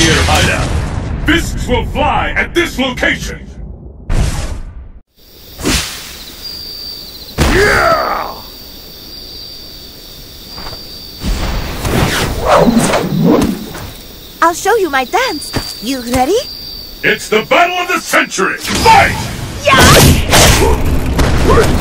near hideout. Fists will fly at this location. Yeah! I'll show you my dance. You ready? It's the battle of the century! Fight! Yeah!